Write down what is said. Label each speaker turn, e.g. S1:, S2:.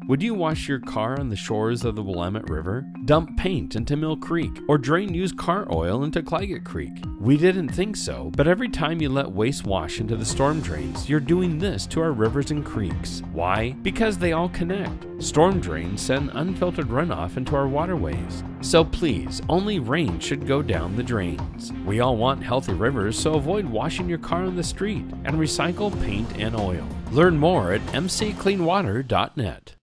S1: Would you wash your car on the shores of the Willamette River, dump paint into Mill Creek, or drain used car oil into Claggett Creek? We didn't think so, but every time you let waste wash into the storm drains, you're doing this to our rivers and creeks. Why? Because they all connect. Storm drains send unfiltered runoff into our waterways. So please, only rain should go down the drains. We all want healthy rivers, so avoid washing your car on the street and recycle paint and oil. Learn more at mccleanwater.net.